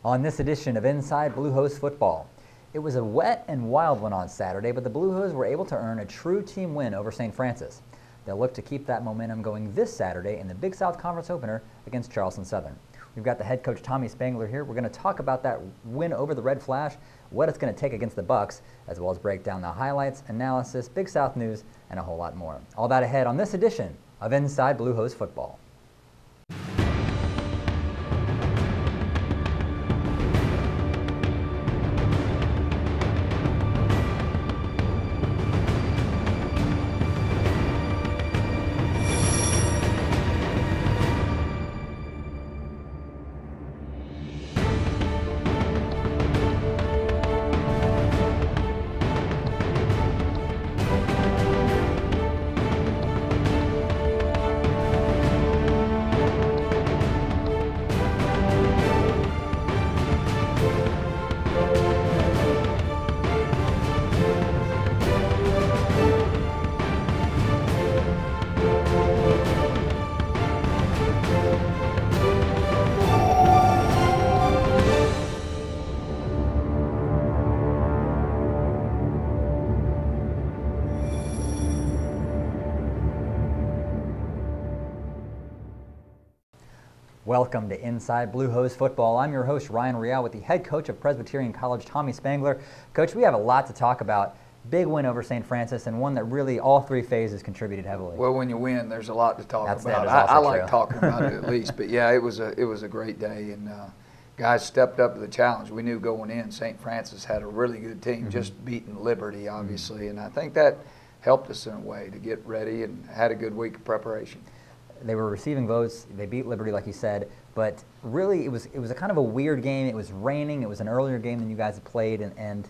On this edition of Inside Blue Hose Football. It was a wet and wild one on Saturday, but the Blue Hose were able to earn a true team win over St. Francis. They'll look to keep that momentum going this Saturday in the Big South Conference opener against Charleston Southern. We've got the head coach Tommy Spangler here. We're going to talk about that win over the Red Flash, what it's going to take against the Bucks, as well as break down the highlights, analysis, Big South news, and a whole lot more. All that ahead on this edition of Inside Blue Hose Football. Welcome to Inside Blue Hose Football. I'm your host, Ryan Real, with the head coach of Presbyterian College, Tommy Spangler. Coach, we have a lot to talk about. Big win over St. Francis, and one that really all three phases contributed heavily. Well, when you win, there's a lot to talk about. That is I also like true. talking about it at least, but yeah, it was a great day, and guys stepped up to the challenge. We knew going in, St. Francis had a really good team, just beating Liberty, obviously, and I think that helped us in a way to get ready and had a good week of preparation. They were receiving votes. They beat Liberty, like you said, but really it was a kind of a weird game. It was raining. It was an earlier game than you guys had played, and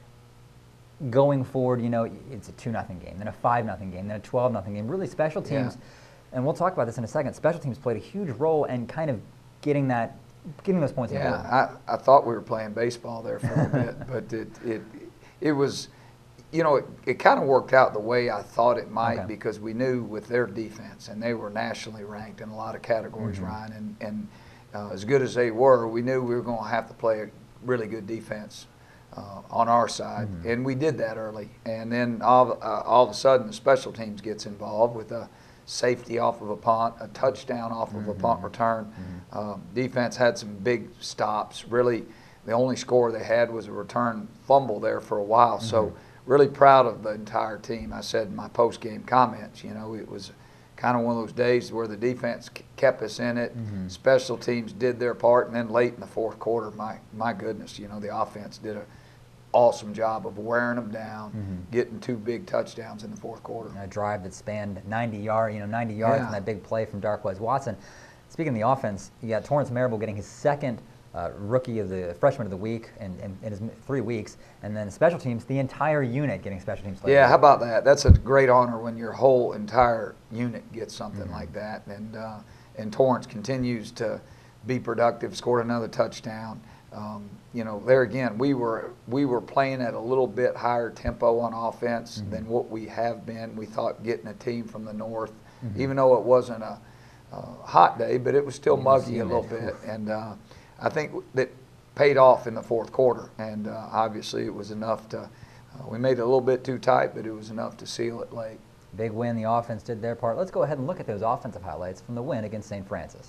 going forward, you know, it's a 2-0 game, then a 5-0 game, then a 12-0 game. Really, special teams, and we'll talk about this in a second. Special teams played a huge role in kind of getting those points. Yeah, I thought we were playing baseball there for a bit, but it was. You know, it kind of worked out the way I thought it might, because we knew with their defense, and they were nationally ranked in a lot of categories, Ryan, and as good as they were, we knew we were going to have to play a really good defense on our side, and we did that early. And then all of a sudden, the special teams gets involved with a safety off of a punt, a touchdown off of a punt return. Defense had some big stops. Really, the only score they had was a return fumble there for a while. So really proud of the entire team. I said in my post-game comments, you know, it was kind of one of those days where the defense kept us in it, special teams did their part, and then late in the fourth quarter, my goodness, you know, the offense did an awesome job of wearing them down, getting 2 big touchdowns in the fourth quarter. A drive that spanned 90 yards, and that big play from Darquez Watson. Speaking of the offense, you got Torrance Marable getting his second freshman of the week in his 3 weeks, and then special teams, the entire unit getting special teams players. Yeah, how about that? That's a great honor when your whole entire unit gets something like that, and Torrance continues to be productive, scored another touchdown. You know, there again, we were playing at a little bit higher tempo on offense than what we have been. We thought getting a team from the north, even though it wasn't a hot day, but it was still muggy a little bit, and I think that paid off in the fourth quarter, and obviously it was enough to we made it a little bit too tight, but it was enough to seal it late. Big win. The offense did their part. Let's go ahead and look at those offensive highlights from the win against St. Francis.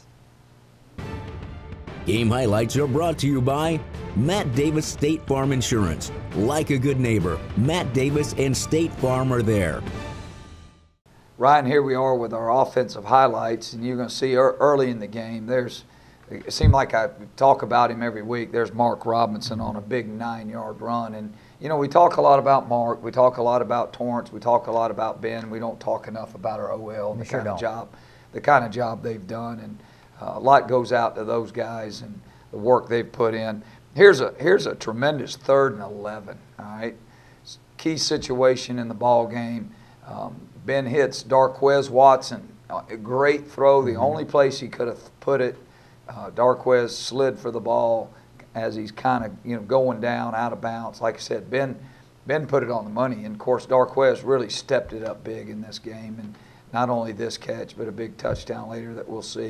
Game highlights are brought to you by Matt Davis State Farm Insurance. Like a good neighbor, Matt Davis and State Farm are there. Ryan, here we are with our offensive highlights, and you're going to see early in the game, it seemed like I talk about him every week. There's Mark Robinson on a big 9-yard run. And, you know, we talk a lot about Mark. We talk a lot about Torrance. We talk a lot about Ben. We don't talk enough about our OL and the kind of job they've done. And a lot goes out to those guys and the work they've put in. Here's a tremendous 3rd and 11, all right? Key situation in the ball game. Ben hits Darquez Watson. A great throw. The only place he could have put it. Darquez slid for the ball as he's kind of going down out of bounds. Like I said, Ben put it on the money, and of course Darquez really stepped it up big in this game, and not only this catch but a big touchdown later that we'll see.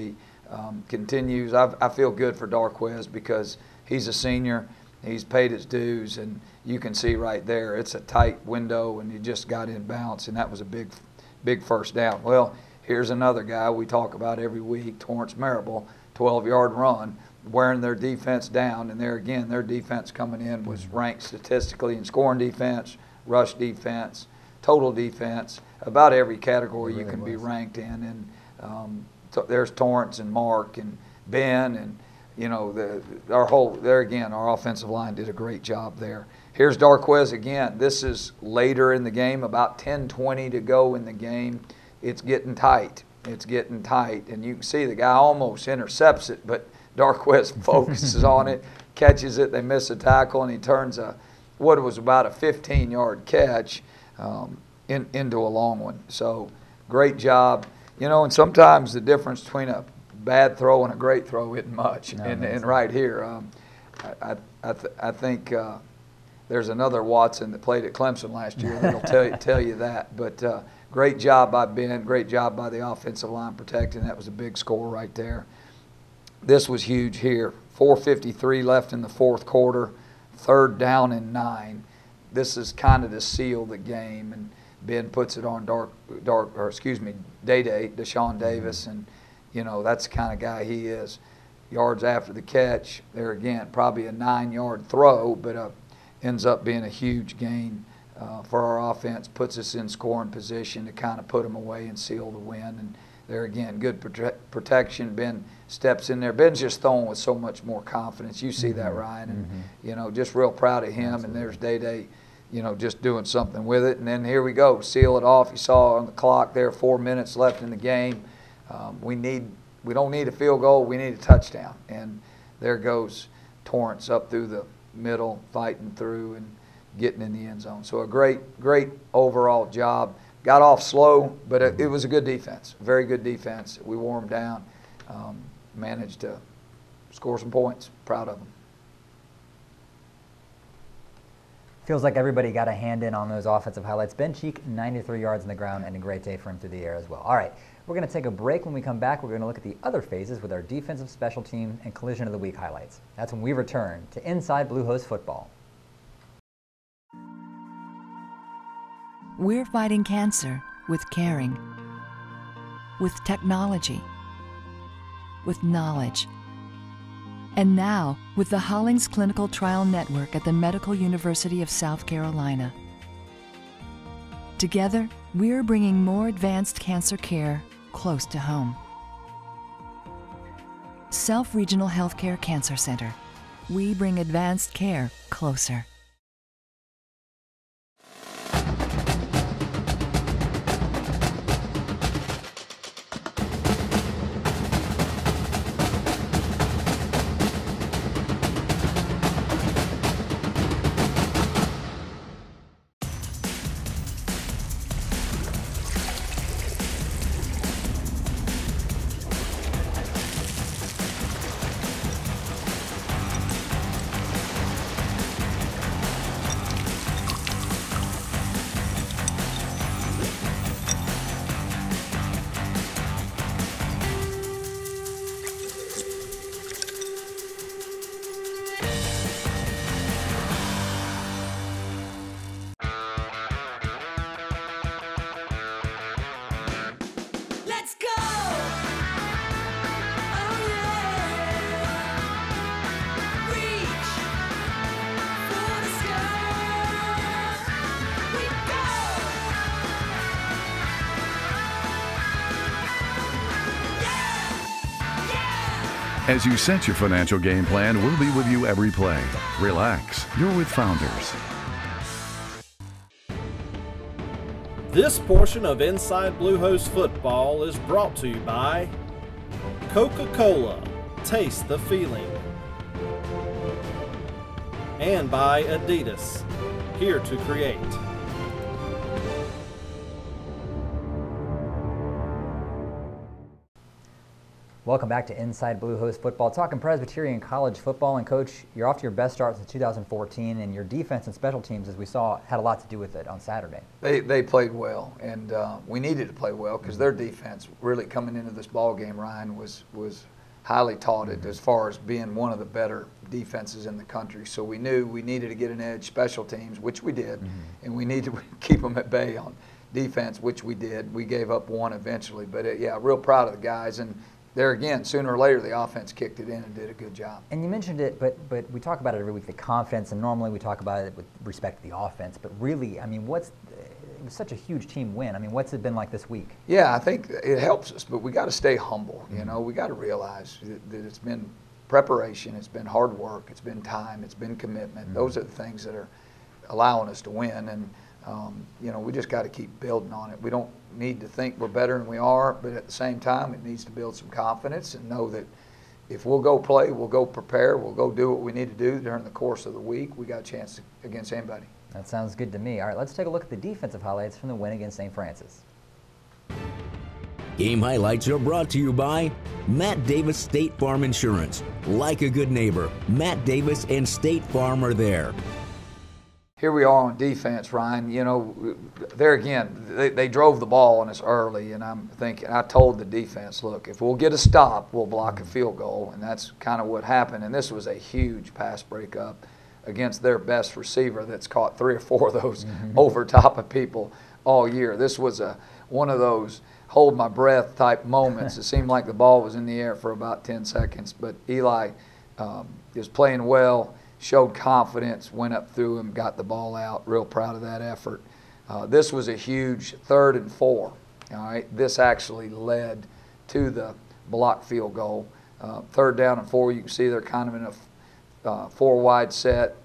continues. I feel good for Darquez because he's a senior. He's paid his dues, and you can see right there it's a tight window, and he just got in bounce, and that was a big first down. Well, here's another guy we talk about every week, Torrance Marable, 12-yard run, wearing their defense down, and there again, their defense coming in was ranked statistically in scoring defense, rush defense, total defense, about every category you can be ranked in. And there's Torrance and Mark and Ben, and you know, our offensive line did a great job there. Here's Darquez again. This is later in the game, about 10-20 to go in the game. It's getting tight. It's getting tight, and you can see the guy almost intercepts it, but Darquez focuses on it, catches it. They miss a tackle, and he turns what was about a 15-yard catch into a long one. So great job. You know, and sometimes the difference between a bad throw and a great throw isn't much. No, and right here, I think there's another Watson that played at Clemson last year that'll tell you that. But great job by Ben, great job by the offensive line protecting. That was a big score right there. This was huge here. 4:53 left in the fourth quarter, 3rd down and 9. This is kind of to seal the game, and Ben puts it on Day-Day, Deshaun Davis, and you know, that's the kind of guy he is. Yards after the catch, there again, probably a 9-yard throw, but ends up being a huge gain for our offense, puts us in scoring position to kind of put them away and seal the win. And there again, good protection. Ben steps in there. Ben's just throwing with so much more confidence. You see that, Ryan, and you know, just real proud of him. Absolutely. And there's Day-Day, you know, just doing something with it. And then here we go, seal it off. You saw on the clock there, 4 minutes left in the game. We don't need a field goal. We need a touchdown. And there goes Torrance up through the middle, fighting through and getting in the end zone. So a great overall job. Got off slow, but it was a good defense, very good defense. We wore them down, managed to score some points. Proud of them. Feels like everybody got a hand in on those offensive highlights. Ben Cheek, 93 yards on the ground, and a great day for him through the air as well. All right, we're going to take a break. When we come back, we're going to look at the other phases with our defensive, special team, and collision of the week highlights. That's when we return to Inside Blue Hose Football. We're fighting cancer with caring, with technology, with knowledge. And now, with the Hollings Clinical Trial Network at the Medical University of South Carolina. Together, we're bringing more advanced cancer care close to home. Self Regional Healthcare Cancer Center. We bring advanced care closer. As you set your financial game plan, we'll be with you every play. Relax. You're with Founders. This portion of Inside Blue Hose Football is brought to you by Coca-Cola, taste the feeling, and by Adidas, here to create. Welcome back to Inside Blue Hose Football, talking Presbyterian College football. And Coach, you're off to your best start since 2014, and your defense and special teams, as we saw, had a lot to do with it on Saturday. They played well, and we needed to play well because their defense really coming into this ball game, Ryan, was highly touted as far as being one of the better defenses in the country. So we knew we needed to get an edge special teams, which we did, and we needed to keep them at bay on defense, which we did. We gave up one eventually, but yeah, real proud of the guys. And there again, sooner or later, the offense kicked it in and did a good job. And you mentioned it, but we talk about it every week, the confidence, and normally we talk about it with respect to the offense. But really, I mean, it was such a huge team win. I mean, what's it been like this week? Yeah, I think it helps us, but we got to stay humble. You know, we got to realize that it's been preparation, it's been hard work, it's been time, it's been commitment. Those are the things that are allowing us to win. And you know, we just got to keep building on it. We don't need to think we're better than we are, but at the same time, it needs to build some confidence and know that if we'll go play, we'll go prepare, we'll go do what we need to do during the course of the week, we got a chance against anybody. That sounds good to me. All right, let's take a look at the defensive highlights from the win against St. Francis. Game highlights are brought to you by Matt Davis State Farm Insurance. Like a good neighbor, Matt Davis and State Farm are there. Here we are on defense, Ryan. You know, there again, they drove the ball on us early, and I'm thinking, I told the defense, look, if we'll get a stop, we'll block a field goal, and that's kind of what happened. And this was a huge pass breakup against their best receiver that's caught 3 or 4 of those over top of people all year. This was one of those hold my breath type moments. It seemed like the ball was in the air for about 10 seconds, but Eli is playing well, showed confidence, went up through him, got the ball out. Real proud of that effort. This was a huge 3rd and 4. All right, this actually led to the block field goal. 3rd down and 4, you can see they're kind of in a 4-wide set.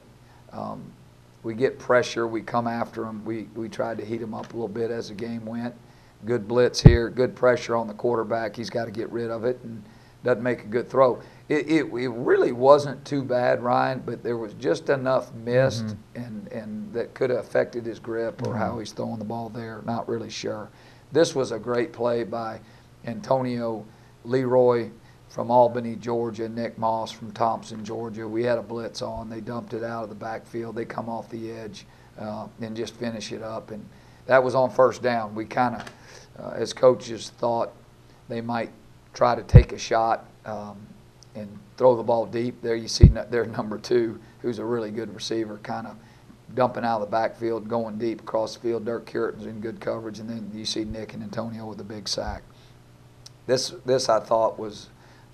We get pressure, we come after them. We tried to heat them up a little bit as the game went. Good blitz here, good pressure on the quarterback. He's got to get rid of it and doesn't make a good throw. It really wasn't too bad, Ryan, but there was just enough missed and that could have affected his grip or how he's throwing the ball there. Not really sure. This was a great play by Antonio Leroy from Albany, Georgia, Nick Moss from Thompson, Georgia. We had a blitz on. They dumped it out of the backfield. They come off the edge and just finish it up. And that was on 1st down. We kind of, as coaches, thought they might try to take a shot and throw the ball deep. There you see their number 2, who's a really good receiver, kind of dumping out of the backfield, going deep across the field. Dirk Curitin's in good coverage, and then you see Nick and Antonio with a big sack. This I thought was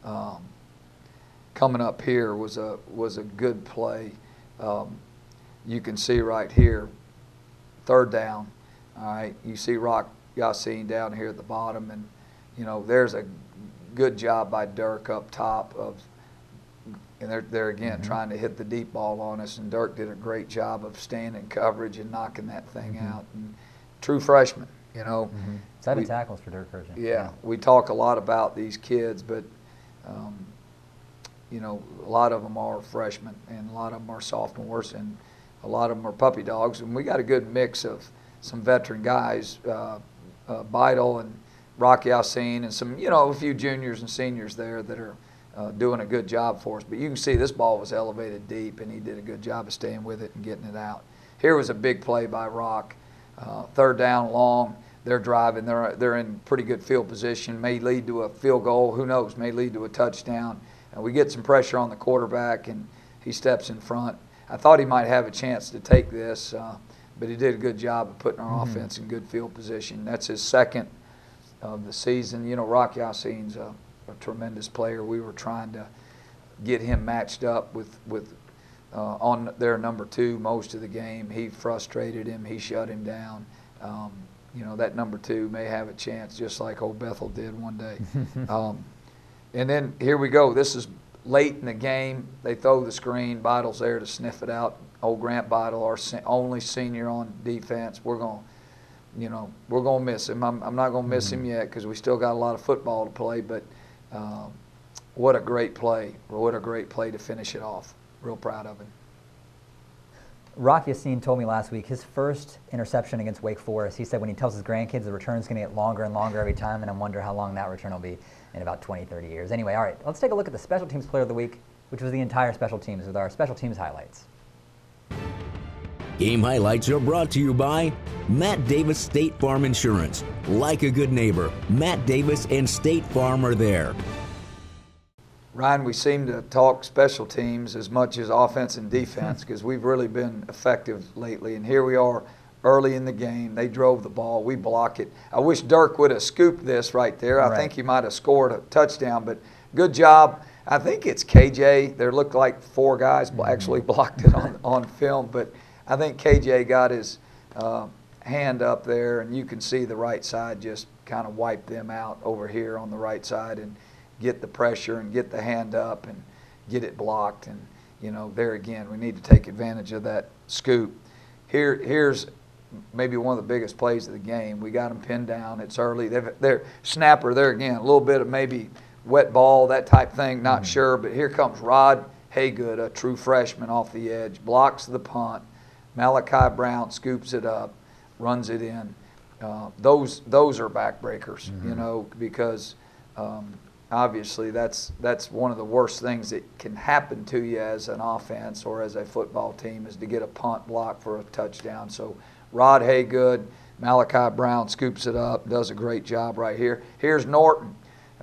coming up here was a good play. You can see right here, 3rd down. All right, you see Rock Yassin down here at the bottom, and you know there's a good job by Dirk up top and they're again trying to hit the deep ball on us, and Dirk did a great job of staying in coverage and knocking that thing out. And true freshman, you know. 7 tackles for Dirk Kirchen. Yeah, we talk a lot about these kids, but you know, a lot of them are freshmen and a lot of them are sophomores and a lot of them are puppy dogs, and we got a good mix of some veteran guys, Beidel and Rocky Yassin, and some, you know, a few juniors and seniors there that are doing a good job for us. But you can see this ball was elevated deep, and he did a good job of staying with it and getting it out. Here was a big play by Rock. 3rd down, long. They're driving. They're in pretty good field position. May lead to a field goal. Who knows? May lead to a touchdown. And we get some pressure on the quarterback, and he steps in front. I thought he might have a chance to take this, but he did a good job of putting our offense in good field position. That's his 2nd of the season. You know, Rock Yassin's a tremendous player. We were trying to get him matched up with on their number 2 most of the game. He frustrated him. He shut him down. You know, that number 2 may have a chance, just like old Bethel did one day. And then here we go. This is late in the game. They throw the screen. Beidel's there to sniff it out. Old Grant Beidel, our only senior on defense. We're going to miss him. I'm not going to miss him yet because we still got a lot of football to play, but what a great play. What a great play to finish it off. Real proud of him. Rock Yassin told me last week his first interception against Wake Forest, he said when he tells his grandkids the return's going to get longer and longer every time, and I wonder how long that return will be in about 20, 30 years. Anyway, all right, let's take a look at the Special Teams Player of the Week, which was the entire special teams with our special teams highlights. Game highlights are brought to you by Matt Davis State Farm Insurance. Like a good neighbor, Matt Davis and State Farm are there. Ryan, we seem to talk special teams as much as offense and defense because we've really been effective lately. And here we are early in the game. They drove the ball. We block it. I wish Dirk would have scooped this right there. I think he might have scored a touchdown, but good job. I think it's KJ. There looked like 4 guys actually blocked it on film, but I think KJ got his hand up there, and you can see the right side just kind of wipe them out over here on the right side and get the pressure and get the hand up and get it blocked. And, you know, there again, we need to take advantage of that scoop. Here's maybe one of the biggest plays of the game. We got them pinned down. It's early. They're snapper there again, a little bit of maybe wet ball, that type thing, not sure. But here comes Rod Haygood, a true freshman off the edge, blocks the punt. Malachi Brown scoops it up, runs it in. Those are backbreakers, you know, because obviously that's one of the worst things that can happen to you as an offense or as a football team is to get a punt block for a touchdown. So Rod Haygood, Malachi Brown scoops it up, does a great job right here. Here's Norton,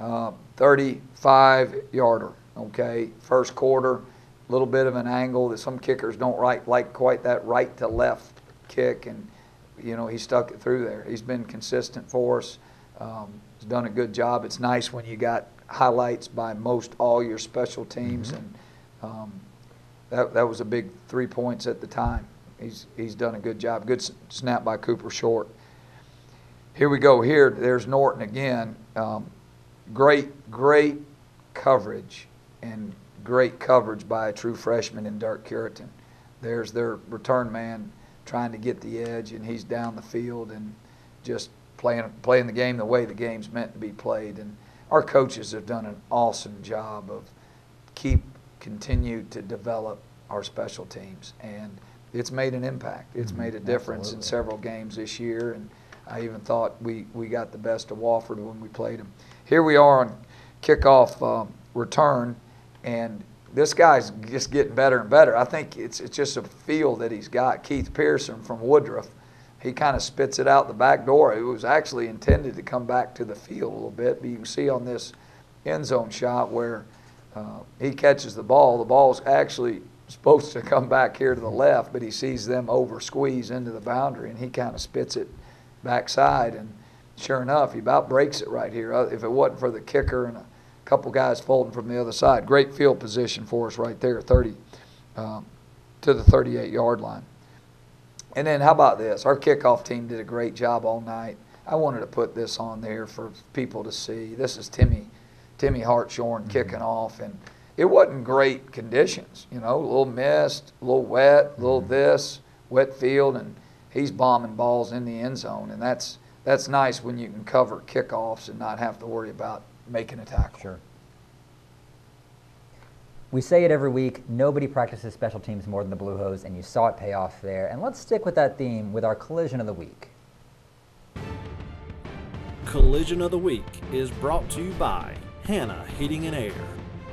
35-yarder, okay, first quarter, a little bit of an angle that some kickers don't like quite that right to left kick, and you know, he stuck it through there. He's been consistent for us. He's done a good job. It's nice when you got highlights by most all your special teams, and that was a big 3 points at the time. He's done a good job. Good snap by Cooper Short. Here we go. There's Norton again. Great coverage, and great coverage by a true freshman in Dirk Curitan. There's their return man trying to get the edge, and he's down the field and just playing the game the way the game's meant to be played. And our coaches have done an awesome job of continue to develop our special teams, and it's made an impact. It's made a difference in several games this year, and I even thought we got the best of Wofford when we played them. Here we are on kickoff return, and this guy's just getting better and better. I think it's just a feel that he's got. Keith Pearson from Woodruff, he kind of spits it out the back door. It was actually intended to come back to the field a little bit, but you can see on this end zone shot where he catches the ball. The ball's actually supposed to come back here to the left, but he sees them over squeeze into the boundary, and he kind of spits it backside, and sure enough, he about breaks it right here. If it wasn't for the kicker and a couple guys folding from the other side. Great field position for us right there, 30 to the 38-yard line. And then how about this? Our kickoff team did a great job all night. I wanted to put this on there for people to see. This is Timmy Hartshorn kicking off, and it wasn't great conditions, you know, a little mist, a little wet, a little this, wet field, and he's bombing balls in the end zone, and that's nice when you can cover kickoffs and not have to worry about making a tackle. Sure. We say it every week, nobody practices special teams more than the Blue Hose, and you saw it pay off there. And let's stick with that theme with our Collision of the Week. Collision of the Week is brought to you by Hannah Heating and Air.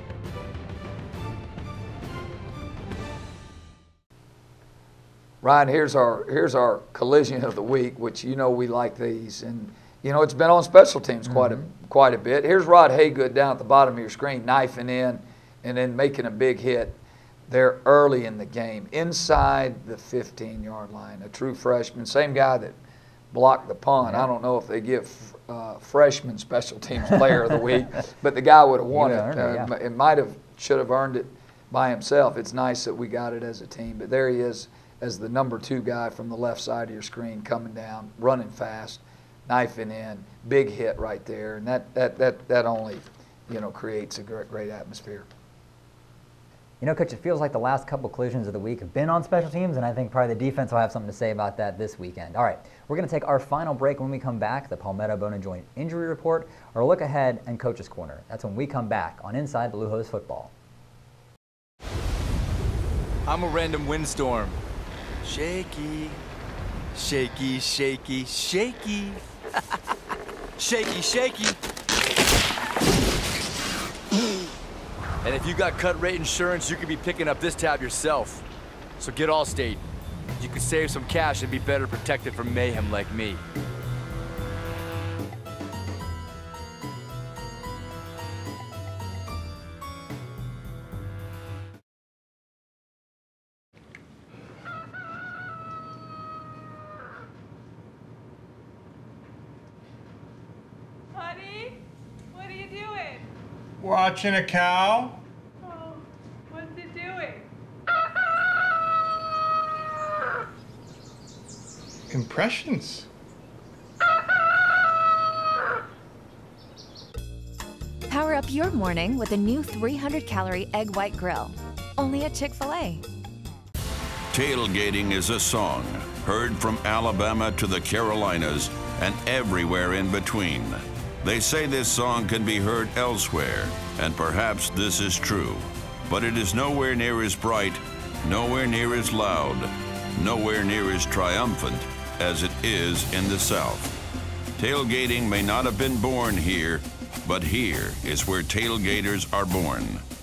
Ryan, here's our collision of the week, which you know we like these, and you know it's been on special teams quite a bit. Here's Rod Haygood down at the bottom of your screen, knifing in and then making a big hit there early in the game, inside the 15-yard line. A true freshman, same guy that blocked the punt. I don't know if they give freshman special teams player of the week, but the guy would have won it. It should have earned it by himself. It's nice that we got it as a team, but there he is as the number 2 guy from the left side of your screen, coming down, running fast, knifing in, big hit right there, and that only, you know, creates a great atmosphere. You know, Coach, it feels like the last couple collisions of the week have been on special teams, and I think probably the defense will have something to say about that this weekend. All right, we're going to take our final break. When we come back, the Palmetto Bone and Joint Injury Report, our look ahead, and Coach's Corner. That's when we come back on Inside Blue Hose Football. I'm a random windstorm. Shaky, shaky, shaky, shaky. Shaky, shaky. And if you got cut rate insurance, you could be picking up this tab yourself. So get Allstate. You could save some cash and be better protected from mayhem like me. Watching a cow. Oh, what's it doing? Impressions. Power up your morning with a new 300-calorie egg white grill. Only at Chick-fil-A. Tailgating is a song heard from Alabama to the Carolinas and everywhere in between. They say this song can be heard elsewhere, and perhaps this is true. But it is nowhere near as bright, nowhere near as loud, nowhere near as triumphant as it is in the South. Tailgating may not have been born here, but here is where tailgaters are born.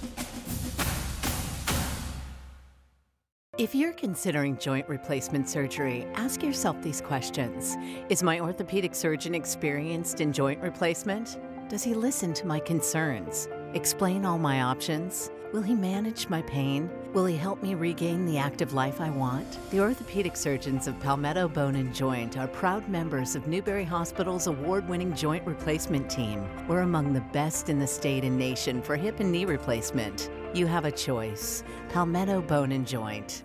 If you're considering joint replacement surgery, ask yourself these questions. Is my orthopedic surgeon experienced in joint replacement? Does he listen to my concerns? Explain all my options? Will he manage my pain? Will he help me regain the active life I want? The orthopedic surgeons of Palmetto Bone and Joint are proud members of Newberry Hospital's award-winning joint replacement team. We're among the best in the state and nation for hip and knee replacement. You have a choice. Palmetto Bone and Joint.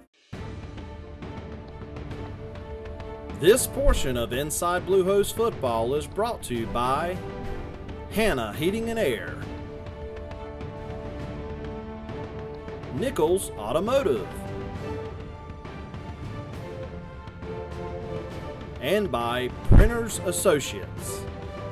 This portion of Inside Blue Hose Football is brought to you by Hannah Heating and Air, Nichols Automotive, and by Printers Associates.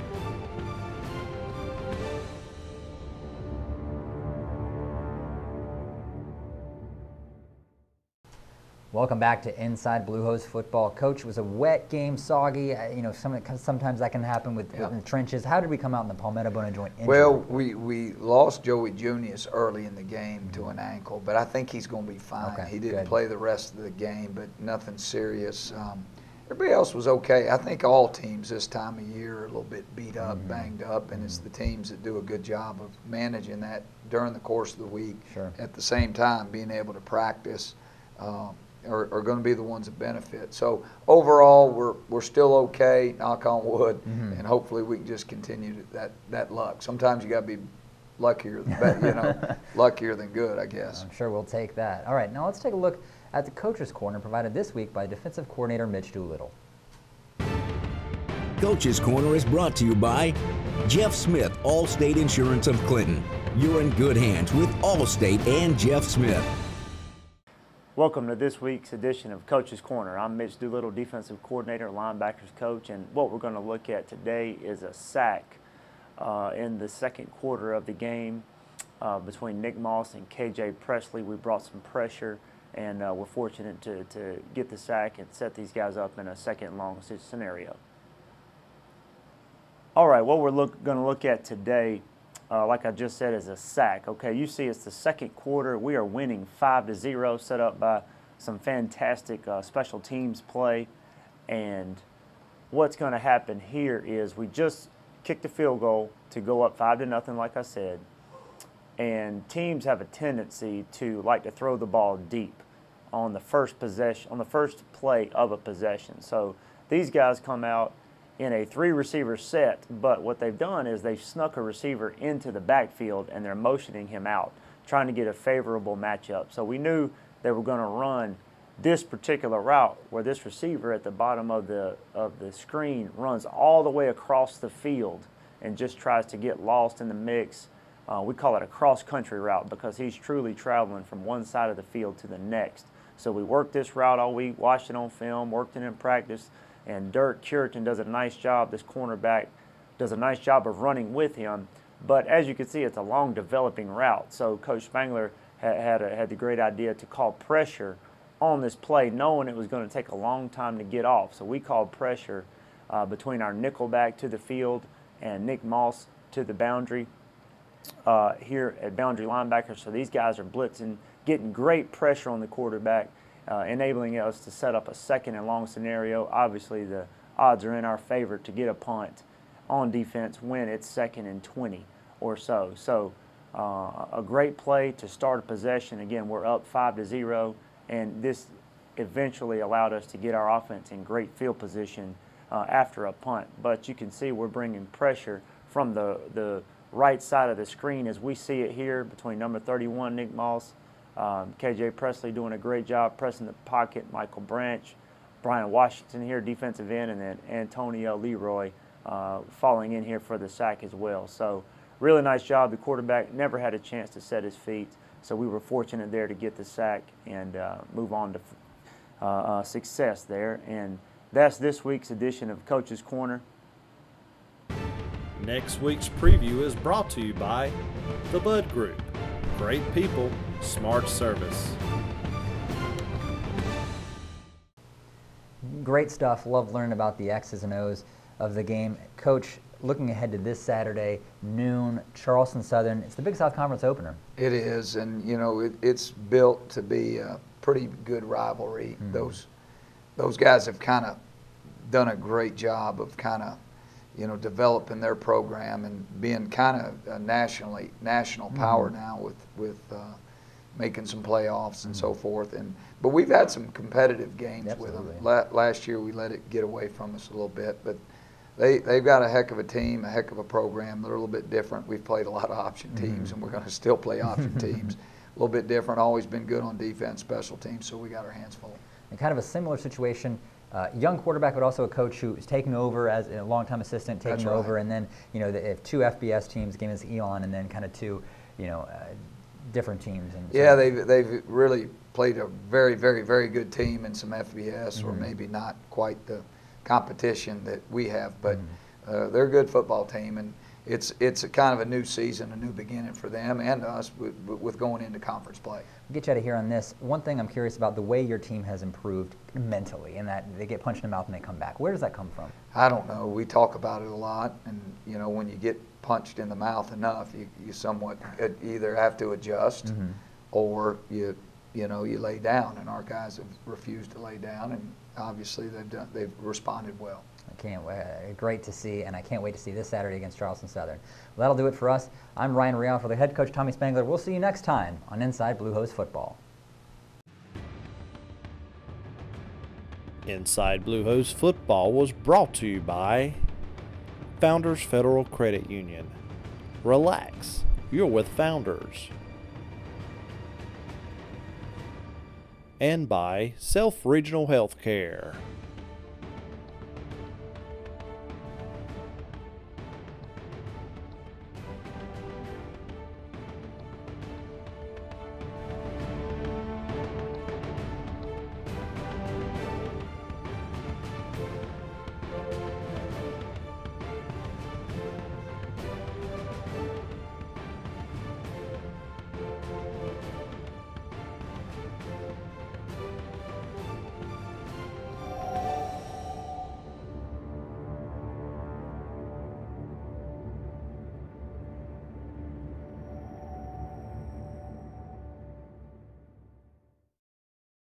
Welcome back to Inside Blue Hose Football. Coach, it was a wet game, soggy. Sometimes that can happen with in the trenches. How did we come out in the Palmetto Bone and Joint injury? Well, we lost Joey Junius early in the game to an ankle, but I think he's going to be fine. Okay, he didn't good. play the rest of the game, but nothing serious. Everybody else was okay. I think all teams this time of year are a little bit beat up, banged up, and it's the teams that do a good job of managing that during the course of the week. Sure. At the same time, being able to practice. Are going to be the ones that benefit. So overall, we're still okay, knock on wood, and hopefully we can just continue that luck. Sometimes you got to be luckier than luckier than good, I guess. I'm sure we'll take that. All right, now let's take a look at the Coach's Corner provided this week by defensive coordinator Mitch Doolittle. Coach's Corner is brought to you by Jeff Smith, Allstate Insurance of Clinton. You're in good hands with Allstate and Jeff Smith. Welcome to this week's edition of Coach's Corner. I'm Mitch Doolittle, defensive coordinator, linebackers coach, and what we're going to look at today is a sack in the second quarter of the game between Nick Moss and KJ Presley. We brought some pressure, and we're fortunate to get the sack and set these guys up in a second long scenario. All right, what we're going to look at today, like I just said, is a sack. Okay, you see it's the second quarter. We are winning 5-0, set up by some fantastic special teams play. And what's going to happen here is we just kicked a field goal to go up 5-0, like I said. And teams have a tendency to like to throw the ball deep on the first possession, on the first play of a possession. So these guys come out in a 3-receiver set, but what they've done is they've snuck a receiver into the backfield and they're motioning him out, trying to get a favorable matchup. So we knew they were going to run this particular route where this receiver at the bottom of the screen runs all the way across the field and just tries to get lost in the mix. We call it a cross-country route because he's truly traveling from one side of the field to the next. So we worked this route all week, watched it on film, worked it in practice, and Dirk Curitan does a nice job, this cornerback does a nice job of running with him. But as you can see, it's a long developing route. So Coach Spangler had the great idea to call pressure on this play, knowing it was going to take a long time to get off. So we called pressure between our nickelback to the field and Nick Moss to the boundary here at boundary linebacker. So these guys are blitzing, getting great pressure on the quarterback, enabling us to set up a second and long scenario. Obviously, the odds are in our favor to get a punt on defense when it's 2nd and 20 or so. So a great play to start a possession. Again, we're up 5-0, and this eventually allowed us to get our offense in great field position after a punt. But you can see we're bringing pressure from the right side of the screen as we see it here between number 31, Nick Moss, KJ Presley doing a great job pressing the pocket, Michael Branch, Brian Washington here, defensive end, and then Antonio Leroy falling in here for the sack as well. So really nice job. The quarterback never had a chance to set his feet, so we were fortunate there to get the sack and move on to success there. And that's this week's edition of Coach's Corner. Next week's preview is brought to you by the Bud Group. Great people, smart service. Great stuff. Love learning about the X's and O's of the game. Coach, looking ahead to this Saturday, noon, Charleston Southern. It's the Big South Conference opener. It is, and you know it's built to be a pretty good rivalry. Those guys have kind of done a great job of kind of developing their program and being kind of a national power now with making some playoffs and so forth. But we've had some competitive games with them. Last year we let it get away from us a little bit, but they've got a heck of a team, a heck of a program. They're a little bit different. We've played a lot of option teams, and we're going to still play option teams. A little bit different. Always been good on defense, special teams. So we got our hands full. And kind of a similar situation. Young quarterback, but also a coach who is taking over as a longtime assistant, taking over, and then if two FBS teams, game is Elon, and then kind of two different teams. And yeah, they've really played a very, very, very good team in some FBS, or maybe not quite the competition that we have, but they're a good football team, and it's a kind of a new season, a new beginning for them and us with going into conference play. We'll get you out of here on this. One thing I'm curious about, the way your team has improved mentally, and that they get punched in the mouth and they come back. Where does that come from? I don't know. We talk about it a lot, and when you get punched in the mouth enough, you somewhat either have to adjust or you lay down, and our guys have refused to lay down, and obviously they've responded well. I can't wait. Great to see, and I can't wait to see this Saturday against Charleston Southern. Well, that'll do it for us. I'm Ryan Real for the head coach, Tommy Spangler. We'll see you next time on Inside Blue Hose Football. Inside Blue Hose Football was brought to you by Founders Federal Credit Union. Relax, you're with Founders. And by Self Regional Healthcare.